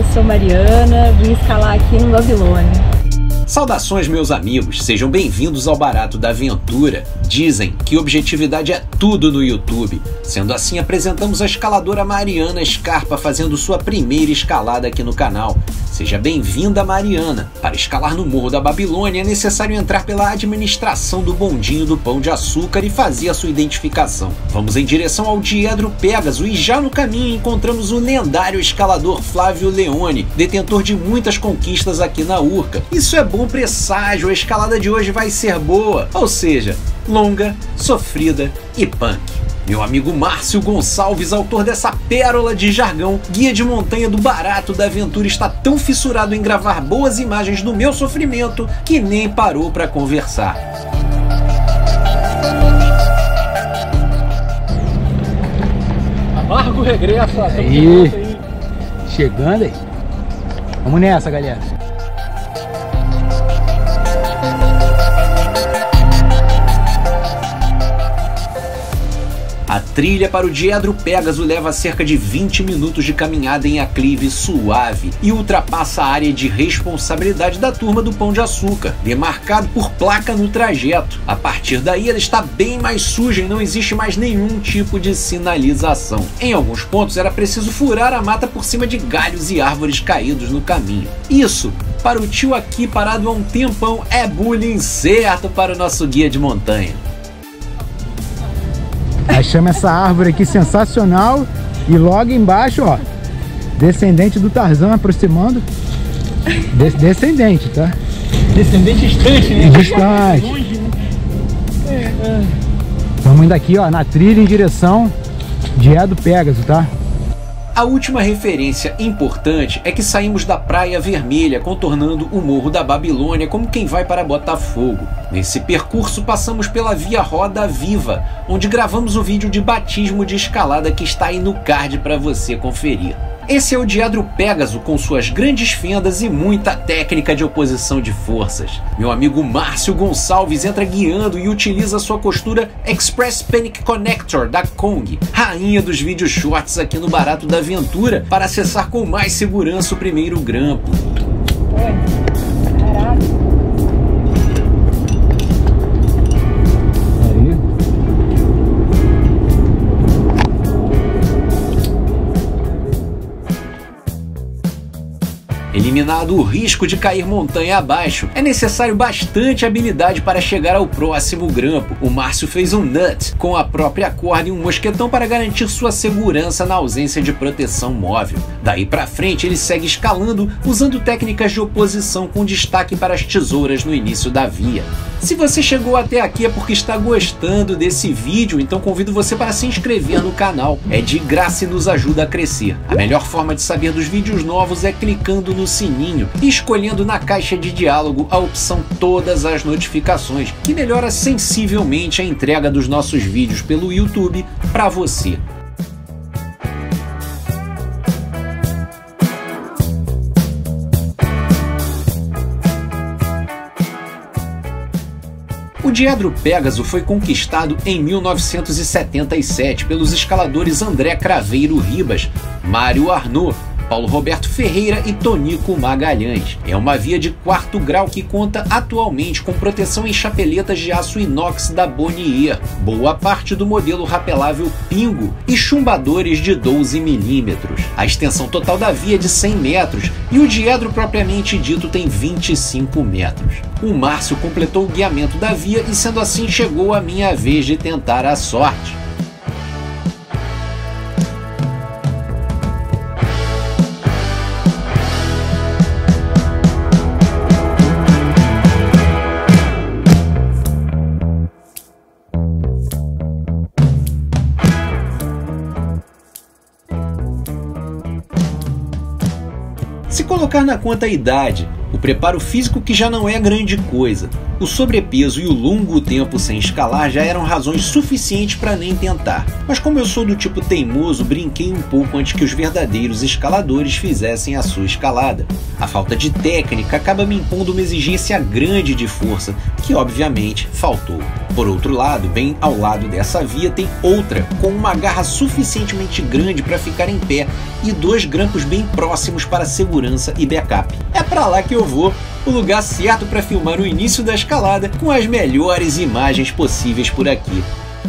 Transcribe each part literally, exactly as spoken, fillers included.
sou Mariana, vim escalar aqui no Babilônia. Saudações, meus amigos, sejam bem-vindos ao Barato da Aventura. Dizem que objetividade é tudo no YouTube. Sendo assim, apresentamos a escaladora Mariana Scarpa fazendo sua primeira escalada aqui no canal. Seja bem-vinda, Mariana. Para escalar no Morro da Babilônia é necessário entrar pela administração do bondinho do Pão de Açúcar e fazer a sua identificação. Vamos em direção ao Diedro Pégaso e já no caminho encontramos o lendário escalador Flávio Leone, detentor de muitas conquistas aqui na Urca. Isso é bom presságio, a escalada de hoje vai ser boa, ou seja, longa, sofrida e punk. Meu amigo Márcio Gonçalves, autor dessa pérola de jargão, guia de montanha do Barato da Aventura, está tão fissurado em gravar boas imagens do meu sofrimento que nem parou para conversar. Amarga o regresso, aí, aí. Chegando aí. Vamos nessa, galera. A trilha para o Diedro Pégaso leva cerca de vinte minutos de caminhada em aclive suave e ultrapassa a área de responsabilidade da turma do Pão de Açúcar, demarcado por placa no trajeto. A partir daí ela está bem mais suja e não existe mais nenhum tipo de sinalização. Em alguns pontos era preciso furar a mata por cima de galhos e árvores caídos no caminho. Isso, para o tio aqui parado há um tempão, é bullying certo para o nosso guia de montanha. Achamos essa árvore aqui sensacional e logo embaixo, ó, descendente do Tarzan aproximando. Des descendente, tá? Descendente distante, né? Distante. Longe, né? É, é. Estamos indo aqui, ó, na trilha em direção Diedro Pégaso, tá? A última referência importante é que saímos da Praia Vermelha, contornando o Morro da Babilônia como quem vai para Botafogo. Nesse percurso passamos pela Via Roda Viva, onde gravamos o vídeo de batismo de escalada que está aí no card para você conferir. Esse é o Diedro Pégaso com suas grandes fendas e muita técnica de oposição de forças. Meu amigo Márcio Gonçalves entra guiando e utiliza sua costura Express Panic Connector da Kong, rainha dos vídeos shorts aqui no Barato da Aventura, para acessar com mais segurança o primeiro grampo. Eliminado o risco de cair montanha abaixo, é necessário bastante habilidade para chegar ao próximo grampo. O Márcio fez um nut com a própria corda e um mosquetão para garantir sua segurança na ausência de proteção móvel. Daí pra frente ele segue escalando usando técnicas de oposição com destaque para as tesouras no início da via. Se você chegou até aqui é porque está gostando desse vídeo, então convido você para se inscrever no canal. É de graça e nos ajuda a crescer. A melhor forma de saber dos vídeos novos é clicando no sininho e escolhendo na caixa de diálogo a opção todas as notificações, que melhora sensivelmente a entrega dos nossos vídeos pelo YouTube para você. O Diedro Pégaso foi conquistado em mil novecentos e setenta e sete pelos escaladores André Craveiro Ribas, Mário Arnaud, Paulo Roberto Ferreira e Tonico Magalhães. É uma via de quarto grau que conta atualmente com proteção em chapeletas de aço inox da Bonnier, boa parte do modelo rapelável Pingo e chumbadores de doze milímetros. A extensão total da via é de cem metros e o diedro propriamente dito tem vinte e cinco metros. O Márcio completou o guiamento da via e sendo assim chegou a minha vez de tentar a sorte. Se colocar na conta a idade, O preparo físico que já não é grande coisa. O sobrepeso e o longo tempo sem escalar já eram razões suficientes para nem tentar. Mas como eu sou do tipo teimoso, brinquei um pouco antes que os verdadeiros escaladores fizessem a sua escalada. A falta de técnica acaba me impondo uma exigência grande de força, que obviamente faltou. Por outro lado, bem ao lado dessa via tem outra, com uma garra suficientemente grande para ficar em pé e dois grampos bem próximos para segurança e backup. É para lá que eu vou, o lugar certo para filmar o início da escalada com as melhores imagens possíveis por aqui.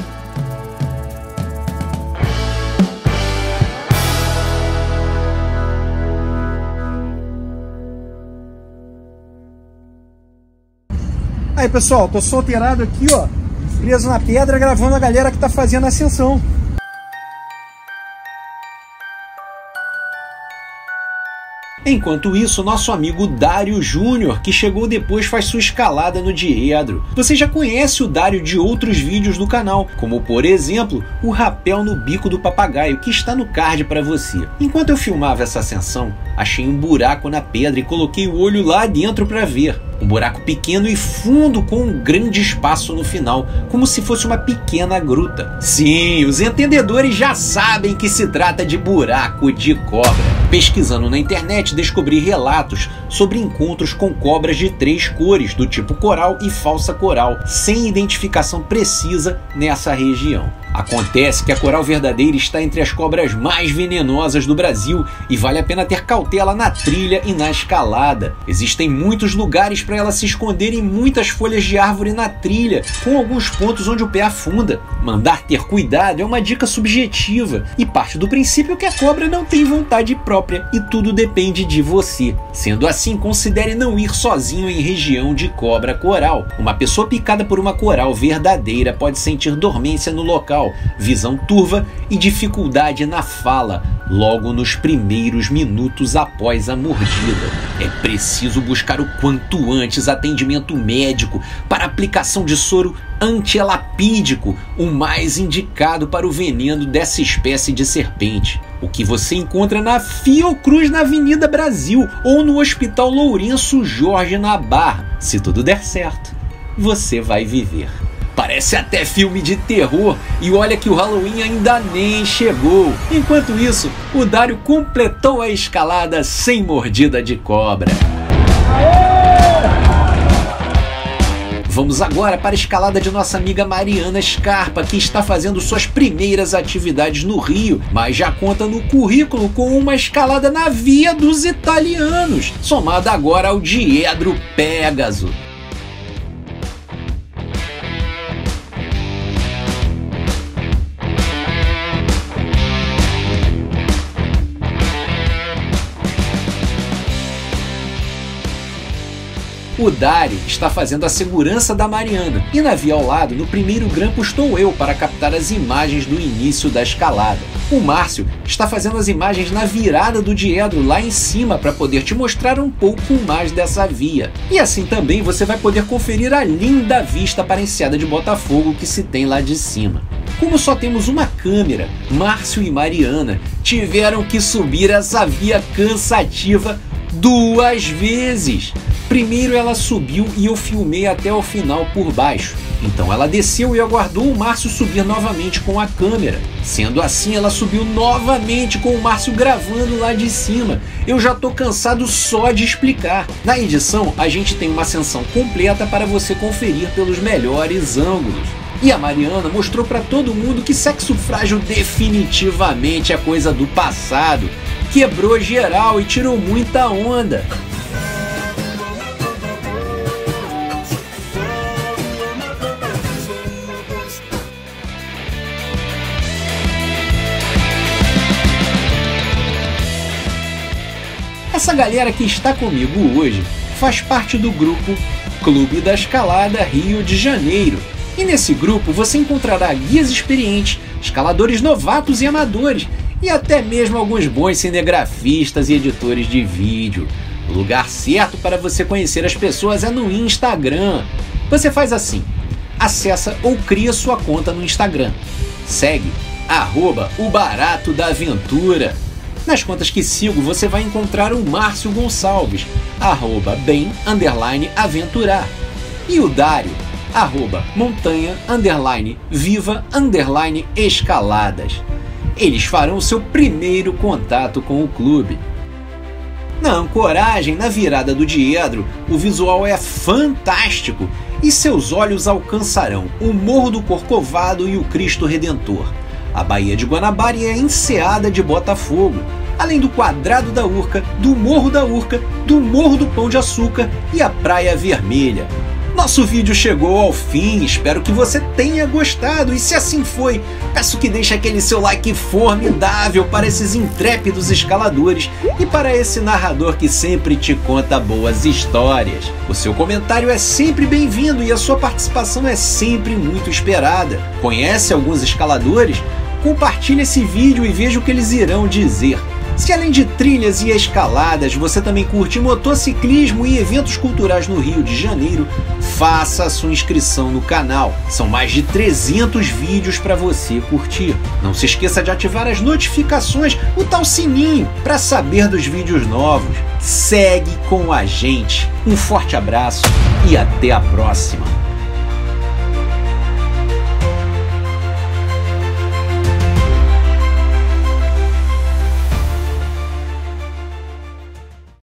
Aí pessoal, tô solteirado aqui, ó, preso na pedra, gravando a galera que tá fazendo a ascensão. Enquanto isso, nosso amigo Dário Júnior, que chegou depois, faz sua escalada no Diedro. Você já conhece o Dário de outros vídeos do canal, como por exemplo, o rapel no bico do papagaio, que está no card para você. Enquanto eu filmava essa ascensão, achei um buraco na pedra e coloquei o olho lá dentro para ver. Um buraco pequeno e fundo com um grande espaço no final, como se fosse uma pequena gruta. Sim, os entendedores já sabem que se trata de buraco de cobra. Pesquisando na internet, descobri relatos sobre encontros com cobras de três cores, do tipo coral e falsa coral, sem identificação precisa nessa região. Acontece que a coral verdadeira está entre as cobras mais venenosas do Brasil e vale a pena ter cautela na trilha e na escalada. Existem muitos lugares para ela se esconder em muitas folhas de árvore na trilha, com alguns pontos onde o pé afunda. Mandar ter cuidado é uma dica subjetiva e parte do princípio que a cobra não tem vontade própria e tudo depende de você. Sendo assim, considere não ir sozinho em região de cobra coral. Uma pessoa picada por uma coral verdadeira pode sentir dormência no local, visão turva e dificuldade na fala logo nos primeiros minutos após a mordida. É preciso buscar o quanto antes atendimento médico para aplicação de soro antielapídico, o mais indicado para o veneno dessa espécie de serpente. O que você encontra na Fiocruz na Avenida Brasil ou no Hospital Lourenço Jorge na Barra. Se tudo der certo, você vai viver. Parece até filme de terror e olha que o Halloween ainda nem chegou. Enquanto isso, o Dário completou a escalada sem mordida de cobra. Vamos agora para a escalada de nossa amiga Mariana Scarpa, que está fazendo suas primeiras atividades no Rio, mas já conta no currículo com uma escalada na Via dos Italianos, somada agora ao Diedro Pégaso. O Dário está fazendo a segurança da Mariana e na via ao lado, no primeiro grampo, estou eu para captar as imagens do início da escalada. O Márcio está fazendo as imagens na virada do Diedro lá em cima para poder te mostrar um pouco mais dessa via. E assim também você vai poder conferir a linda vista para a Enseada de Botafogo que se tem lá de cima. Como só temos uma câmera, Márcio e Mariana tiveram que subir essa via cansativa duas vezes. Primeiro ela subiu e eu filmei até o final por baixo. Então ela desceu e aguardou o Márcio subir novamente com a câmera. Sendo assim, ela subiu novamente com o Márcio gravando lá de cima. Eu já tô cansado só de explicar. Na edição, a gente tem uma ascensão completa para você conferir pelos melhores ângulos. E a Mariana mostrou para todo mundo que sexo frágil definitivamente é coisa do passado. Quebrou geral e tirou muita onda. Essa galera que está comigo hoje faz parte do grupo Clube da Escalada Rio de Janeiro. E nesse grupo você encontrará guias experientes, escaladores novatos e amadores, e até mesmo alguns bons cinegrafistas e editores de vídeo. O lugar certo para você conhecer as pessoas é no Instagram. Você faz assim, acessa ou cria sua conta no Instagram. Segue, arroba o Barato da Aventura. Nas contas que sigo, você vai encontrar o Márcio Gonçalves, arroba bem, underline, aventurar. E o Dário, arroba montanha, underline, viva, underline, escaladas. Eles farão o seu primeiro contato com o clube. Na ancoragem, na virada do Diedro, o visual é fantástico e seus olhos alcançarão o Morro do Corcovado e o Cristo Redentor. A Baía de Guanabara e a Enseada de Botafogo, além do Quadrado da Urca, do Morro da Urca, do Morro do Pão de Açúcar e a Praia Vermelha. Nosso vídeo chegou ao fim, espero que você tenha gostado e se assim foi, peço que deixe aquele seu like formidável para esses intrépidos escaladores e para esse narrador que sempre te conta boas histórias. O seu comentário é sempre bem-vindo e a sua participação é sempre muito esperada. Conhece alguns escaladores? Compartilhe esse vídeo e veja o que eles irão dizer. Se além de trilhas e escaladas, você também curte motociclismo e eventos culturais no Rio de Janeiro, faça a sua inscrição no canal. São mais de trezentos vídeos para você curtir. Não se esqueça de ativar as notificações, o tal sininho, para saber dos vídeos novos. Segue com a gente. Um forte abraço e até a próxima.